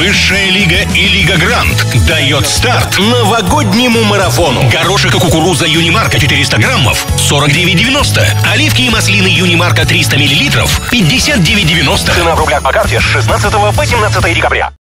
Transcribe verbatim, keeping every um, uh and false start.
Высшая лига и Лига Грант дает старт новогоднему марафону. Горошек и кукуруза Юнимарка четыреста граммов сорок девять девяносто. Оливки и маслины Юнимарка триста миллилитров пятьдесят девять девяносто. Цена в рублях по карте с шестнадцатого по семнадцатое декабря.